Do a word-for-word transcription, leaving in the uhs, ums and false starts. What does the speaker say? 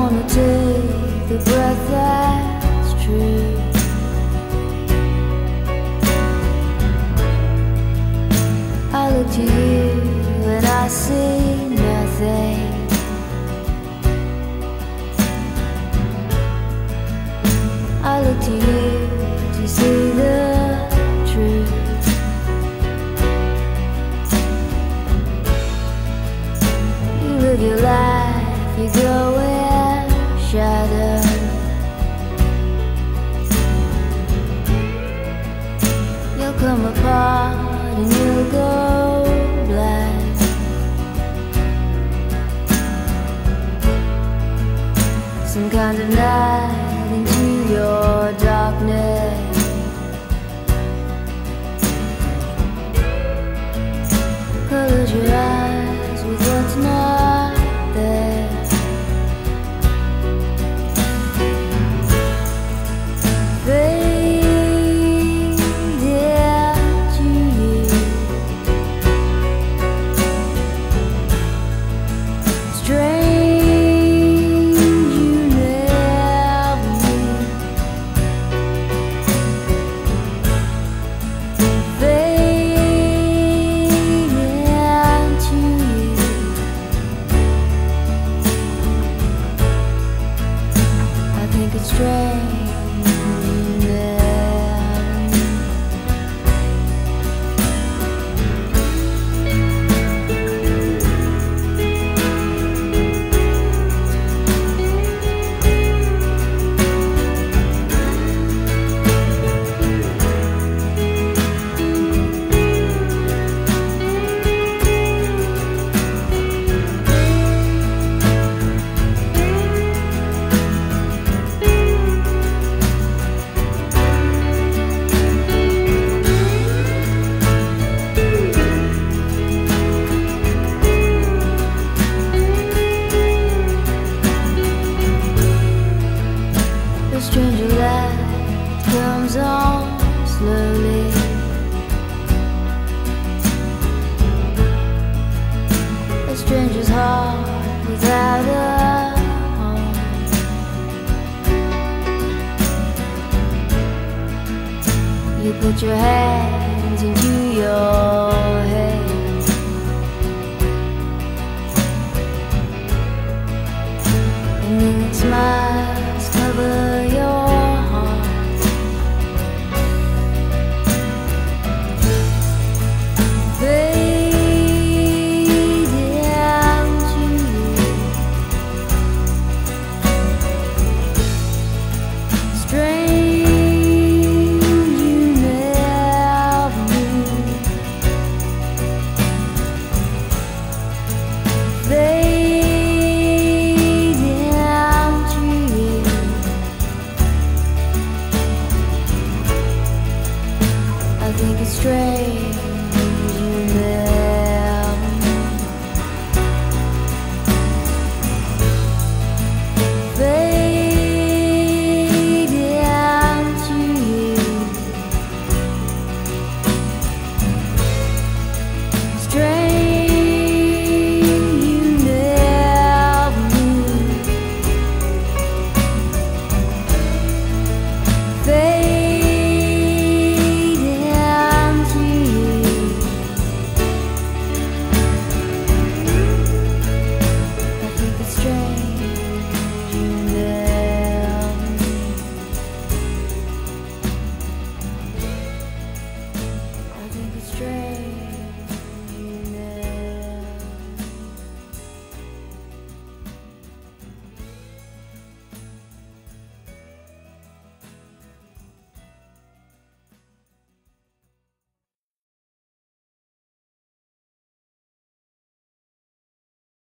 wanna take the breath that's true. I look to you and I see nothing. I look to you to see the truth. You live your life, you go in shadow. You'll come apart and you'll go black. Some kind of night into your darkness. Close your eyes with what's not there. Fade into you. Strange you never meet. Fade into you. I think it's strange you never meet. The stranger light comes on slowly. A stranger's heart without a home. You put your hands into your head. And then it smiles.